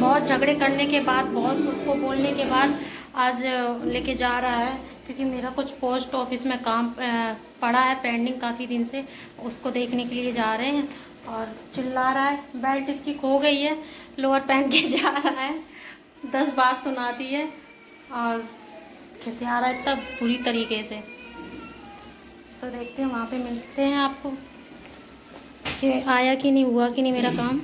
बहुत झगड़े करने के बाद, बहुत उसको बोलने के बाद आज लेके जा रहा है, क्योंकि मेरा कुछ पोस्ट ऑफिस में काम पड़ा है पेंडिंग काफ़ी दिन से, उसको देखने के लिए जा रहे हैं। और चिल्ला रहा है, बेल्ट इसकी खो गई है, लोअर पहन के जा रहा है, 10 बात सुनाती है और खिसिया रहा है तब पूरी तरीके से। तो देखते हैं, वहाँ पे मिलते हैं आपको कि आया कि नहीं, हुआ कि नहीं मेरा काम।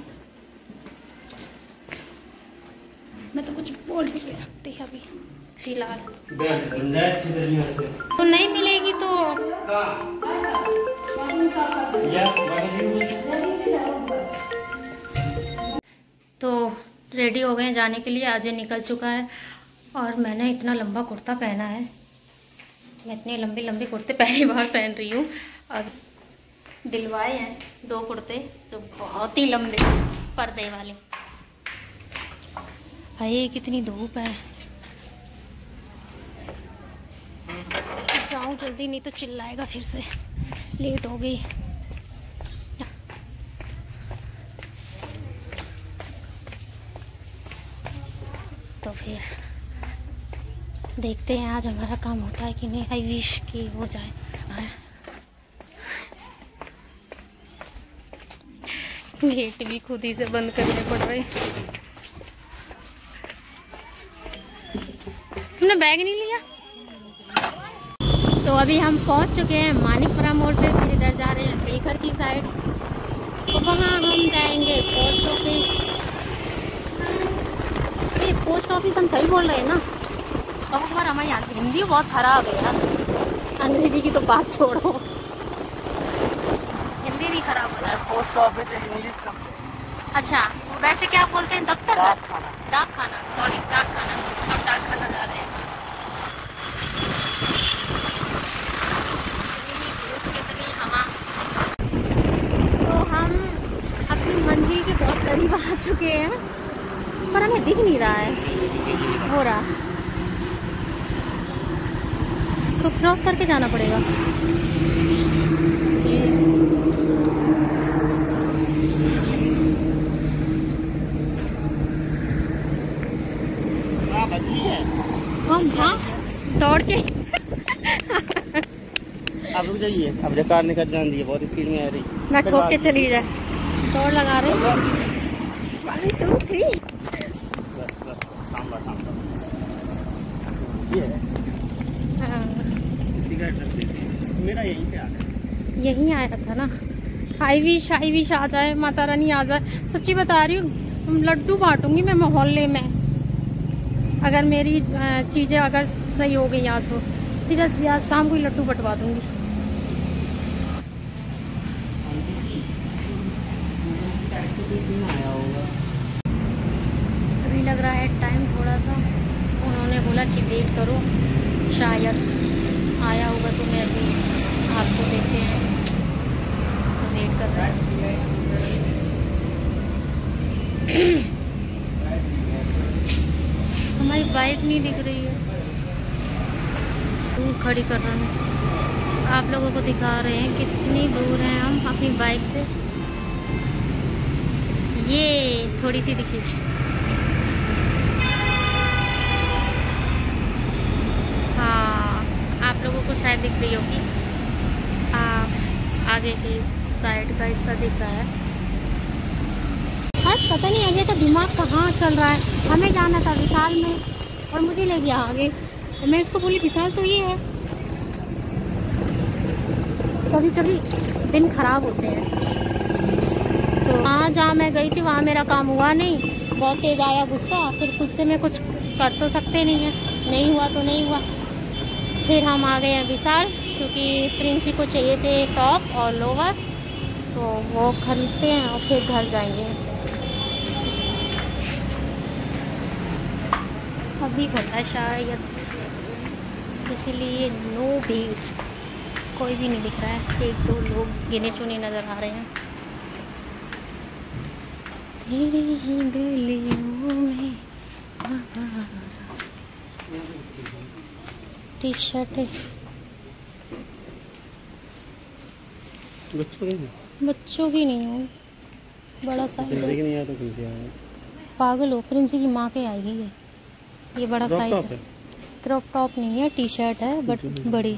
मैं तो कुछ बोल भी नहीं सकती अभी फिलहाल, तो नहीं मिलेगी तो रेडी हो गए जाने के लिए। आज निकल चुका है और मैंने इतना लंबा कुर्ता पहना है, मैं इतने लंबे लंबे कुर्ते पहली बार पहन रही हूँ। और दिलवाए हैं 2 कुर्ते जो बहुत ही लंबे पर्दे वाले। भाई कितनी धूप है, जाऊँ जल्दी नहीं तो चिल्लाएगा फिर से, लेट हो गई। तो फिर देखते हैं आज हमारा काम होता है कि नहीं। आई विश कि हो जाए। गेट भी खुद ही से बंद करने पड़ रहे। तुमने बैग नहीं लिया? तो अभी हम पहुंच चुके हैं मानिकपुरा मोड़ पे, फिर इधर जा रहे हैं बेलखर की साइड। तो वहाँ हम जाएंगे पोस्ट ऑफिस। ये पोस्ट ऑफिस हम सही बोल रहे हैं ना? अब एक बार हमारी हिंदी बहुत खराब है यार, अंग्रेजी की तो बात छोड़ो, हिंदी भी खराब हो रहा है। पोस्ट ऑफिस इंग्लिश का। अच्छा, वैसे क्या बोलते हैं? दफ्तर? डाक खाना, सॉरी डाक खाना। अब डाक खाना जा रहे हैं। तो हम अपनी मंजिल के बहुत करीब आ चुके हैं, पर हमें दिख नहीं रहा है हो रहा, तो क्रॉस करके जाना पड़ेगा। हम दौड़ के अब रुक जाइए, अब जो कार निकल जाती है, बहुत स्पीड में आ रही, ना ठोक के चली जाए। दौड़ लगा रहे हैं 1 2 3। मेरा यहीं पे आ गया, यहीं आया था ना। आई विश आ जाए, माता रानी आ जाए। सच्ची बता रही हूँ, लड्डू बांटूंगी मैं मोहल्ले में, अगर मेरी चीज़ें अगर सही हो गई यहाँ तो सीधा आज शाम को ही लड्डू बंटवा दूंगी। अभी लग रहा है टाइम थोड़ा सा, उन्होंने बोला कि वेट करो, शायद आया होगा, तो मैं भी आपको देखते हैं, तो वेट कर रहा है। हमारी बाइक नहीं दिख रही है, दूर खड़ी कर रहे हैं। आप लोगों को दिखा रहे हैं कितनी दूर हैं हम अपनी बाइक से। ये थोड़ी सी दिखी, हाँ आप लोगों को शायद दिख रही होगी। आगे की साइड का हिस्सा दिख रहा है। आज पता नहीं आगे का दिमाग कहाँ चल रहा है। हमें जाना था विशाल में और मुझे ले गया आगे, और मैं इसको बोली विशाल तो ये है। कभी कभी दिन खराब होते हैं। तो वहाँ जहाँ मैं गई थी वहाँ मेरा काम हुआ नहीं, बहुत तेज आया गुस्सा, फिर गुस्से में कुछ कर तो सकते नहीं है, नहीं हुआ तो नहीं हुआ। फिर हम आ गए हैं विशाल, क्योंकि प्रिंसी को चाहिए थे टॉप और लोवर, तो वो खरीदते हैं और फिर घर जाएंगे। अभी घटा है शायद, इसीलिए नो भीड़, कोई भी नहीं दिख रहा है। 1-2 लोग गिने चुने नज़र आ रहे हैं। तेरी ही गलियों में टी शर्ट है, बच्चों की नहीं हो, बड़ा साइज है। नहीं आता, पागल हो, प्रिंसी की माँ के आएगी ये बड़ा साइज है। क्रॉप टॉप नहीं है, टी शर्ट है बट बड़ी।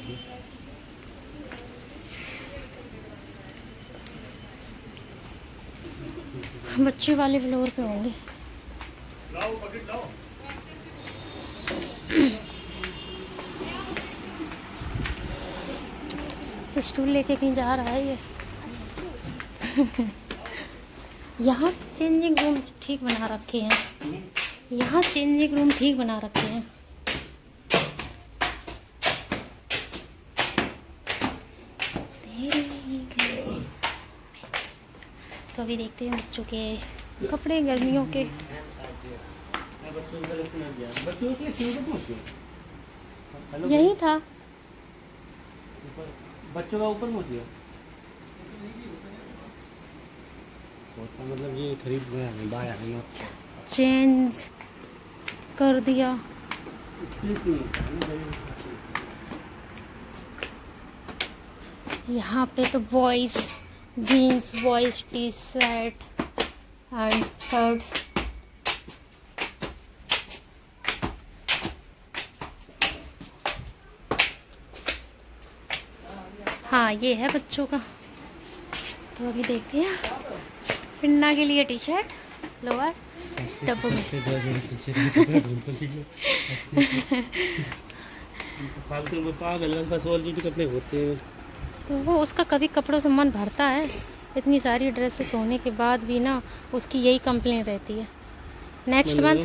बच्चे वाले फ्लोर पे होंगे। स्टूल लेके कहीं जा रहा है ये। यहाँ चेंजिंग रूम ठीक बना रखे हैं, यहाँ चेंजिंग रूम ठीक बना रखे हैं। तो अभी देखते हैं बच्चों के कपड़े गर्मियों के। यही था बच्चों का ऊपर पहुँच गया, मतलब ये खरीद में बाहर चेंज कर दिया। यहाँ पे तो boys jeans, boys T shirt and shirt. हाँ ये है बच्चों का। तो अभी देखते हैं पिन्ना के लिए टी शर्ट, लोअर डब्बों में। कपड़े होते हैं तो वो उसका कभी कपड़ों से मन भरता है। इतनी सारी ड्रेसेस होने के बाद भी ना उसकी यही कंप्लेन रहती है। नेक्स्ट मंथ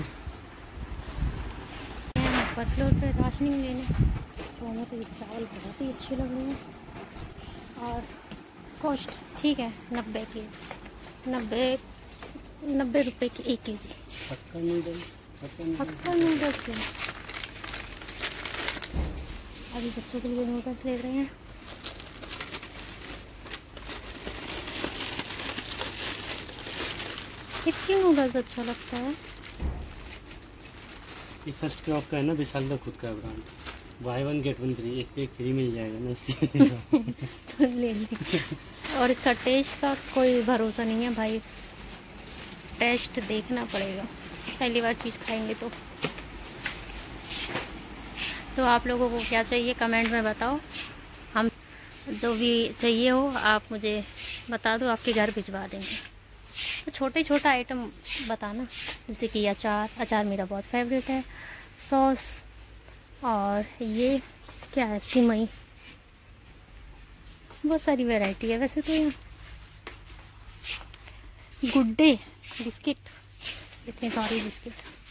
ऊपर फ्लोर पे राशनिंग लेने तो हमें तो ये चावल बहुत ही अच्छे लग रहे हैं। और कॉस्ट ठीक है, 90 की 90 रुपये की 1 kg हक्का नूडल्स के। अभी बच्चों के लिए नूडल्स ले रहे हैं। कितनी नूडल्स अच्छा लगता है। ये फर्स्ट क्रॉप का है ना, विशाल का खुद का ब्रांड। बाय 1 गेट 1 फ्री, एक पे एक फ्री मिल जाएगा ना। तो ले लें। और इसका टेस्ट का कोई भरोसा नहीं है भाई, टेस्ट देखना पड़ेगा। पहली बार चीज़ खाएंगे तो आप लोगों को क्या चाहिए कमेंट में बताओ। हम जो भी चाहिए हो आप मुझे बता दो, आपके घर भिजवा देंगे। तो छोटा आइटम बताना, जैसे कि अचार मेरा बहुत फेवरेट है, सॉस, और ये क्या है, सिमई, बहुत सारी वैरायटी है वैसे तो। यहाँ गुड्डे बिस्किट, इतने सारे बिस्किट।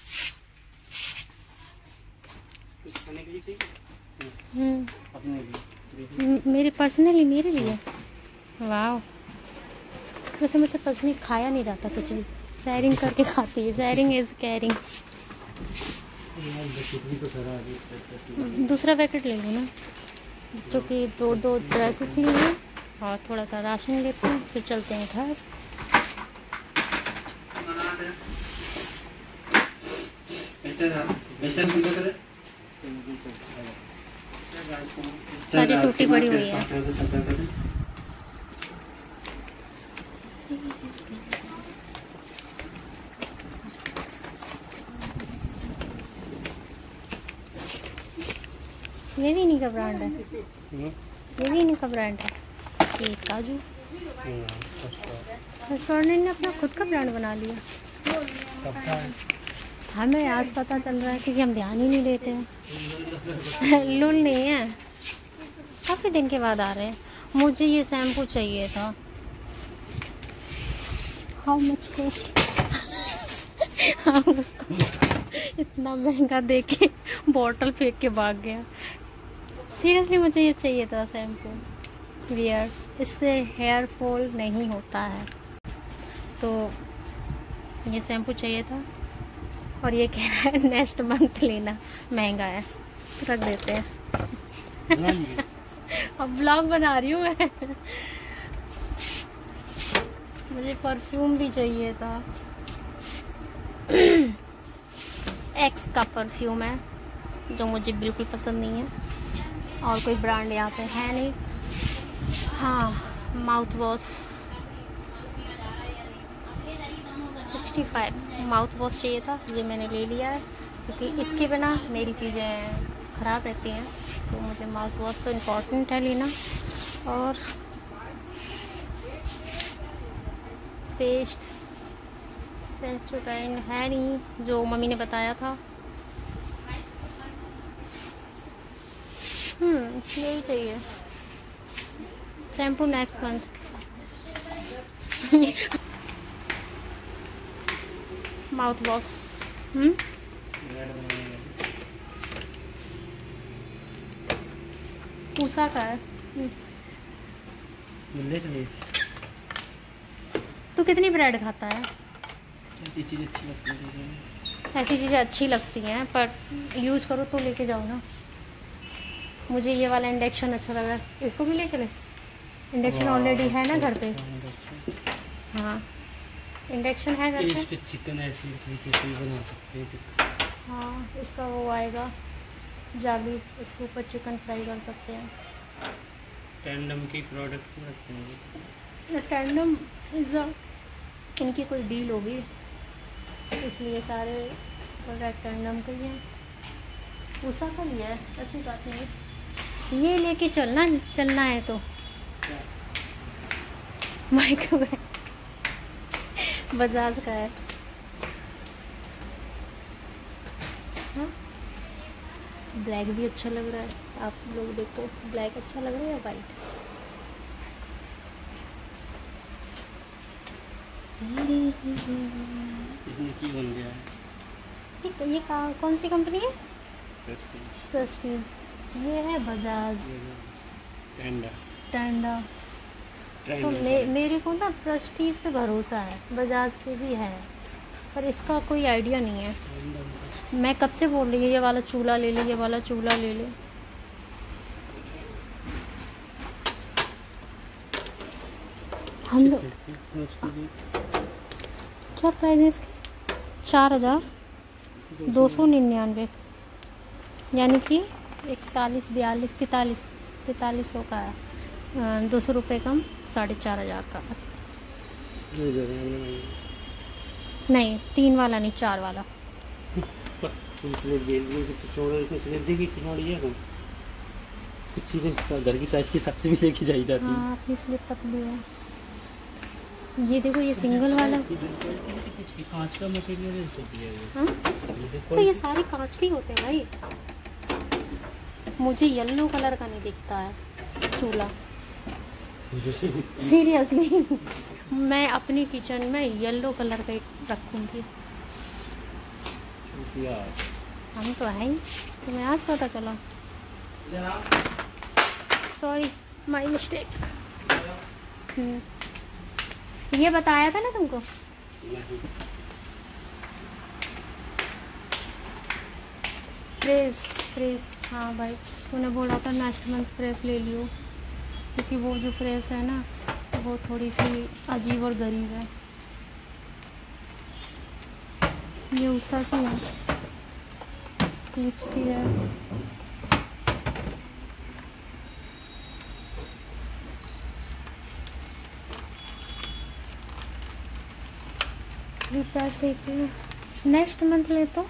मेरे पर्सनली मेरे लिए वाह। वैसे मुझसे पर्सनली खाया नहीं जाता कुछ भी, शेयरिंग करके खाती है। Sharing is caring. दूसरा पैकेट ले लो ना, जो कि दो ड्रेसेस ली हैं और थोड़ा सा राशन लेते हैं, फिर चलते हैं घर। सारी टूटी पड़ी हुई है। ये भी इन्हीं का ब्रांड है, ये भी इन्हीं का ब्रांड है। ये काजू रेस्टोरेंट ने अपना खुद का ब्रांड बना लिया। हमें आज पता चल रहा है क्योंकि हम ध्यान ही नहीं देते हैं। लुल नहीं है, काफ़ी दिन के बाद आ रहे हैं। मुझे ये शैम्पू चाहिए था। How much cost? हाँ, उसको इतना महंगा देके बॉटल फेंक के भाग गया। सीरियसली मुझे ये चाहिए था शैम्पू वियर, इससे हेयर फॉल नहीं होता है। तो ये शैम्पू चाहिए था और ये कह रहा है नेक्स्ट मंथ लेना, महंगा है, रख देते हैं। अब ब्लॉग बना रही हूँ मैं। मुझे परफ्यूम भी चाहिए था। एक्स का परफ्यूम है जो मुझे बिल्कुल पसंद नहीं है, और कोई ब्रांड यहाँ पे है नहीं। हाँ, माउथ वॉश 65 माउथ वॉश चाहिए था, ये मैंने ले लिया है क्योंकि इसके बिना मेरी चीज़ें ख़राब रहती हैं, तो मुझे माउथ वॉश तो इम्पॉर्टेंट है लेना। और पेस्ट सेंसोडाइन है नहीं, जो मम्मी ने बताया था। यही चाहिए। Shampoo next month. Mouthwash पूसा का है। तू कितनी ब्रेड खाता है? ऐसी चीज़ें अच्छी लगती हैं। ऐसी चीज़ें अच्छी लगती हैं पर यूज़ करो तो लेके जाओ ना। मुझे ये वाला इंडक्शन अच्छा लगा, इसको भी ले चले। इंडक्शन ऑलरेडी है ना घर पे। हाँ इंडक्शन है घर पे। इस पे चिकन ऐसे तरीके से भी बना सकते हैं। हाँ इसका वो आएगा जाली, इसके ऊपर चिकन फ्राई कर सकते हैं। टैंडम के प्रोडक्ट रखते हैं। टैंडम पिज़्ज़ा इनकी कोई डील होगी, इसलिए सारे प्रोडक्ट टैंडम के ही हैं। पूसा का लिया है, ऐसी बात नहीं। ये लेके चलना है तो माइक्रोवेव बजाज का है। हाँ ब्लैक भी अच्छा लग रहा है, आप लोग देखो ब्लैक अच्छा लग रहा है या वाइट? इसमें की बन गया है। ठीक है, ये कौन सी कंपनी है? प्रेस्टीज। प्रेस्टीज। ये है बजाज टेंडा। तो मेरे को ना प्रेस्टीज पे भरोसा है, बजाज पे भी है, पर इसका कोई आइडिया नहीं है। मैं कब से बोल रही हूँ ये वाला चूल्हा ले ले, ये वाला चूल्हा ले ले। हम लोग क्या प्राइस है इसकी? 4,299, यानी कि 43 का है। 200 रुपये कम, 4,500 का। नहीं 3 वाला नहीं, 4 वाला। कुछ चीज़ें घर की साइज के हिसाब से भी लेके जाई जाती हैं। हाँ अपनी स्लिप पतली है। ये देखो ये सिंगल वाला कांच का मटेरियल है। हाँ तो ये सारे कांच के ही होते हैं भाई। मुझे येलो कलर का नहीं दिखता है चूल्हा, सीरियसली। मैं अपनी किचन में येलो कलर का ही रखूँगी। हम तो हैं ही, तुम्हें आज पता चला। Sorry my mistake. ये बताया था ना तुमको। प्रेस हाँ भाई, तूने बोला था नेक्स्ट मंथ प्रेस ले लियो, क्योंकि वो जो प्रेस है ना वो थोड़ी सी अजीब और गरीब है। ये उषा की है, फिलिप्स की है। प्रेस देखते हैं नेक्स्ट मंथ ले तो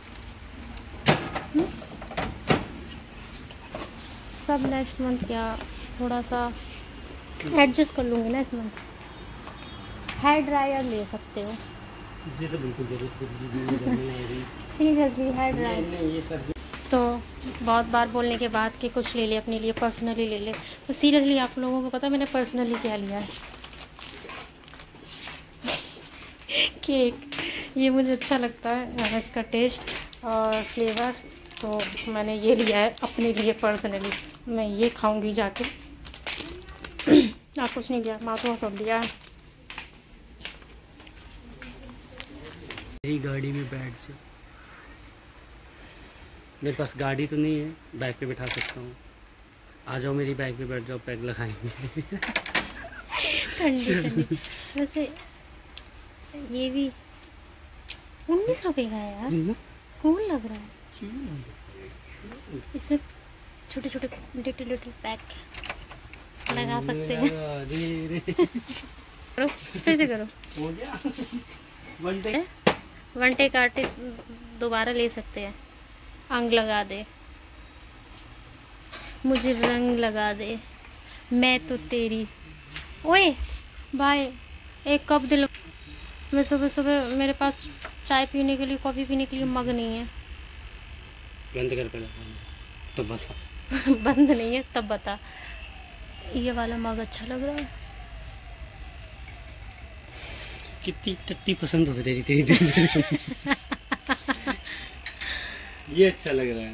सब नेक्स्ट मंथ क्या, थोड़ा सा एडजस्ट कर लूँगी ना इस मंथ। हेयर ड्रायर ले सकते हो। जी तो बिल्कुल जरूर। सीरियसली हेयर ड्रायर तो बहुत बार बोलने के बाद कि कुछ ले ले अपने लिए, पर्सनली ले ले। तो सीरियसली आप लोगों को पता मैंने पर्सनली क्या लिया है? केक। ये मुझे अच्छा लगता है इसका टेस्ट और फ्लेवर, तो मैंने ये लिया है अपने लिए पर्सनली। मैं ये खाऊंगी जाके। आप कुछ नहीं लिया, माथुआ सब लिया है। मेरी गाड़ी में बैठ से, मेरे पास गाड़ी तो नहीं है, बाइक पे बैठा सकता हूँ। आ जाओ मेरी बाइक पे बैठ जाओ, पैग लगाएंगे। ठंडी वैसे ये भी 19 रुपये का है यार, कूल लग रहा है। इसमें छोटे छोटे लिटिल पैक लगा सकते हैं। करो फिर से करो। वन टेक आर्टिस्ट दोबारा ले सकते हैं। अंग लगा दे, मुझे रंग लगा दे, मैं तो तेरी। ओए भाई, एक कप दिल। मैं सुबह सुबह, मेरे पास चाय पीने के लिए, कॉफ़ी पीने के लिए मग नहीं है। बंद कर पहले तो बता। बंद नहीं है तब बता। ये वाला मग अच्छा लग रहा है। कितनी टट्टी पसंद हो रही तेरी ये अच्छा लग रहा है।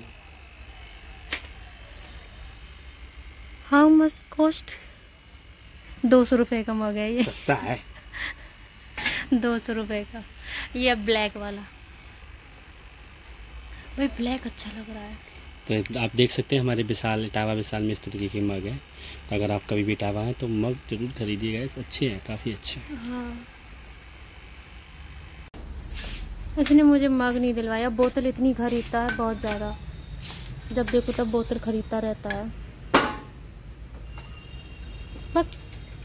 How much cost? 200 रुपये का मग है ये। सस्ता है। 200 रुपये का। ये ब्लैक वाला भाई, ब्लैक अच्छा लग रहा है। तो आप देख सकते हैं हमारे विशाल इटावा विशाल में इस तरीके के मग है। तो अगर आप कभी भी इटावा हैं तो मग जरूर खरीदिएगा, अच्छे हैं, काफ़ी अच्छे हैं। हाँ, इसने मुझे मग नहीं दिलवाया। बोतल इतनी खरीदता है बहुत ज़्यादा, जब देखो तब बोतल खरीदता रहता है। बस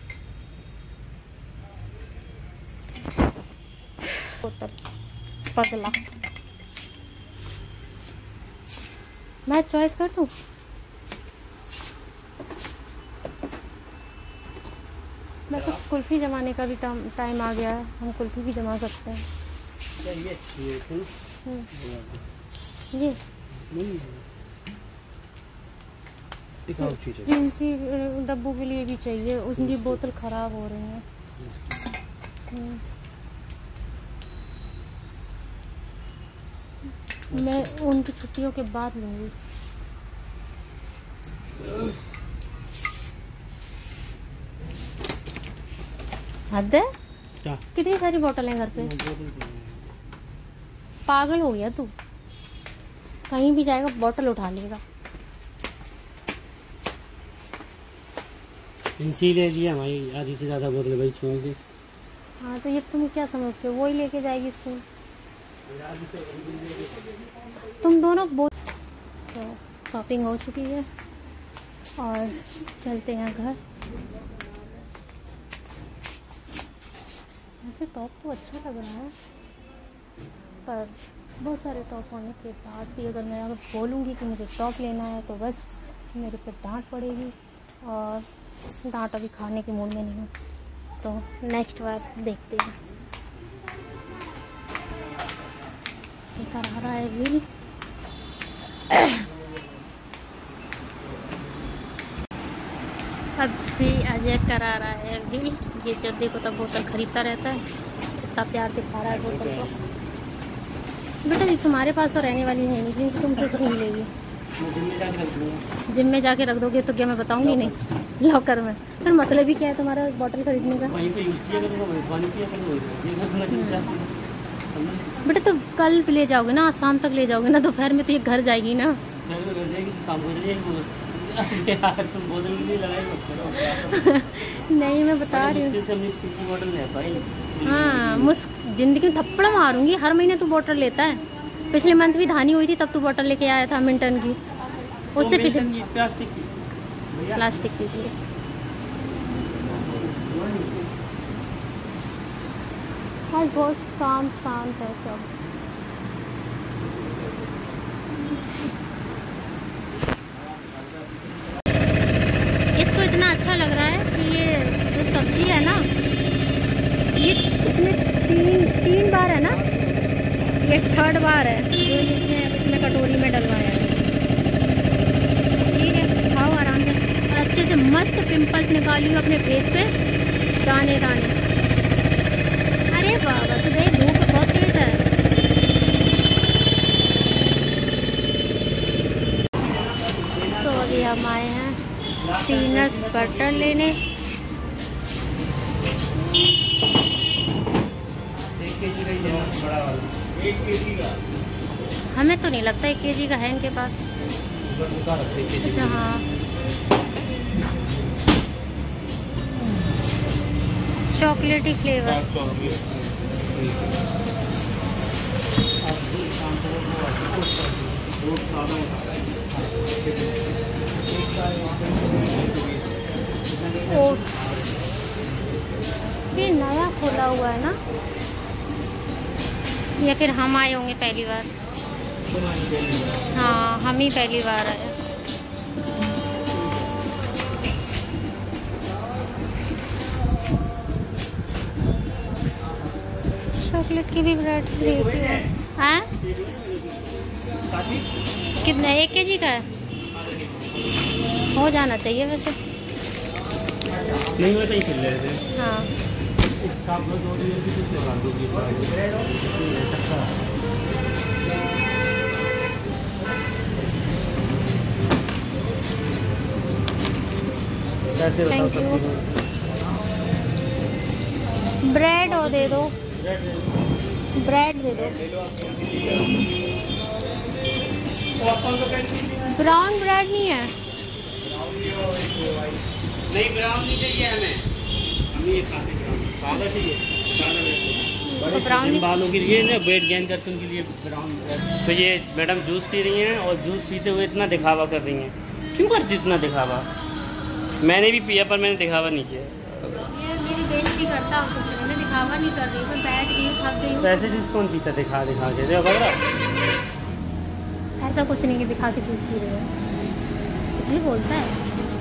बोतल पगला। मैं चॉइस कर दूं? वैसे कुल्फी जमाने का भी टाइम आ गया है, हम कुल्फी भी जमा सकते हैं। ये प्रिंसी डब्बू के लिए भी चाहिए, उनकी बोतल खराब हो रही है। मैं उनकी छुट्टियों के बाद लूँगी। हद है, कितनी सारी बोतल हैं घर पे। पागल हो गया तू, कहीं भी जाएगा बोतल उठा लेगा। ले दिया हमारी आधी से ज़्यादा बोतल भाई छोड़ दी। हाँ तो ये तुम क्या समझते हो, वही लेके जाएगी स्कूल। तुम दोनों बहुत। तो शॉपिंग हो चुकी है और चलते हैं घर। वैसे टॉप तो अच्छा लग रहा है, पर बहुत सारे टॉप होने के बाद भी अगर मैं बोलूँगी कि मुझे टॉप लेना है तो बस मेरे पे डांट पड़ेगी, और डांट अभी खाने के मूड में नहीं हूँ। तो नेक्स्ट बार देखते हैं। करा रहा है बिल। अभी अजय करा रहा है बिल। ये जब देखो तब बोतल खरीदता रहता है, इतना प्यार दिखा रहा है बोतल को। बेटा ये तुम्हारे पास तो रहने वाली है नहीं, प्रिंस तुमसे छीन लेगी। जिम में जाके रख दोगे तो क्या मैं बताऊंगी नहीं लॉकर में? फिर मतलब ही क्या है तुम्हारा बोतल खरीदने का? बेटा तो कल ले जाओगे ना, शाम तक ले जाओगे ना, दोपहर में तो ये घर जाएगी ना। नहीं मैं बता रही हूँ। हाँ जिंदगी में थप्पड़ मारूंगी, हर महीने तू बोतल लेता है। पिछले मंथ भी धानी हुई थी तब तू बोतल लेके आया था मिल्टन की, उससे पिछले प्लास्टिक की थी। आज बहुत शांत शांत है सब। इसको इतना अच्छा लग रहा है कि ये जो सब्जी है ना, ये इसने तीन बार है ना, ये थर्ड बार है जो इसमें कटोरी में डलवाया है। ठीक है, खाओ आराम से और अच्छे से मस्त पिंपल्स निकालियो अपने फेस पे, दाने दाने। अरे बाबा तो देख धूप बहुत तेज है। तो अभी हम आए हैं पीनट्स बटर लेने। हमें तो नहीं लगता 1 kg का है इनके पास। अच्छा हाँ, चॉकलेटी फ्लेवर। ओट्स ये नया खोला हुआ है ना, या फिर हम आए होंगे पहली बार। हाँ, हम ही पहली बार आए। चॉकलेट की भी वैरायटी देखी है। हाँ, कितना 1 kg का है? हो जाना चाहिए वैसे। नहीं होता ही खेल रहे थे। हाँ, थैंक यू। ब्रेड और दे दो, ब्रेड दे दो। ब्राउन ब्रेड नहीं है? नहीं, ब्राउन नहीं चाहिए हमें ये सादा चाहिए। ब्राउन बालों के लिए ना वेट गेन करते उनके लिए ब्राउन ब्रेड। तो ये मैडम जूस पी रही हैं और जूस पीते हुए इतना दिखावा कर रही हैं। क्यों करती इतना दिखावा? मैंने भी पिया पर मैंने दिखावा नहीं किया। ये मेरी बेइज्जती करता हूँ, कुछ नहीं, मैं दिखावा नहीं कर रही, मैं बैठ गई हूँ, थक गई हूँ। ऐसे जूस कौन पीता दिखा के? ऐसा कुछ नहीं कि दिखा के जूस पी रही है, कुछ भी बोलता है।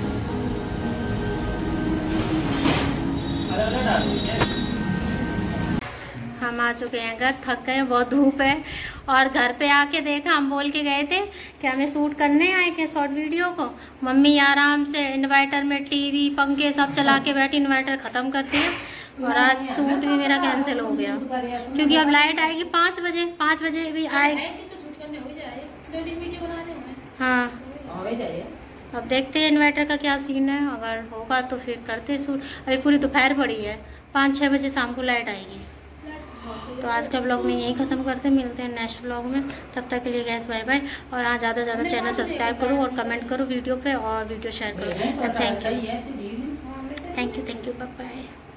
हम आ चुके हैं घर, थक गए, बहुत धूप है। और घर पे आके देखा, हम बोल के गए थे कि हमें शूट करने आए के शॉर्ट वीडियो को। मम्मी आराम से इन्वर्टर में टीवी पंखे सब चला के बैठी, इन्वर्टर ख़त्म कर दिया। और आज शूट भी मेरा कैंसिल हो गया क्योंकि अब लाइट आएगी 5 बजे। 5 बजे भी आएगी। हाँ, अब देखते हैं इन्वर्टर का क्या सीन है। अगर होगा तो फिर करते हैं शूट। अभी पूरी दोपहर पड़ी है, 5-6 बजे शाम को लाइट आएगी। तो आज का ब्लॉग में यही ख़त्म करते हैं, मिलते हैं नेक्स्ट ब्लॉग में। तब तक के लिए गैस बाय बाय। और हाँ, ज़्यादा से ज़्यादा चैनल सब्सक्राइब करो और कमेंट करो वीडियो पे और वीडियो शेयर करो। Thank you, bye bye.